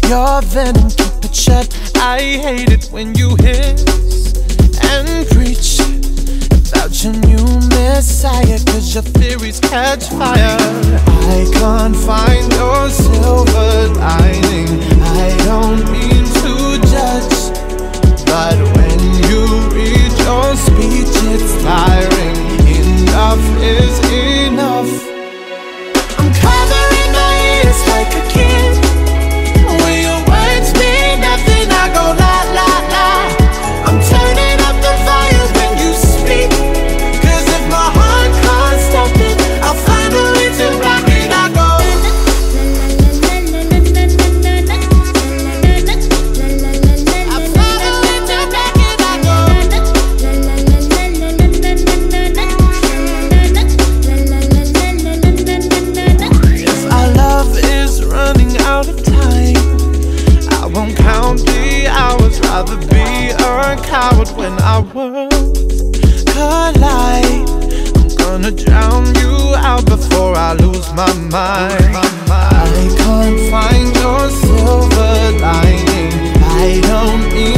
your venom, keep it shut. I hate it when you hiss and preach about your new messiah, cause your theories catch fire. I can't find your silver lining. I don't mean to judge, but when you read your speech it's tiring. Enough is enough. I'm covering my ears like a kid. When your words mean nothing, I go la la la. I'm turning up the volume when you speak, cause if my heart can't stop it, I'll find a way to block it. I go I'll find a way to block it. I go if our love is running out of time, I won't count the hours. Rather be a coward when our worlds collide. I'm gonna drown you out before I lose my mind. I can't find your silver lining. I don't need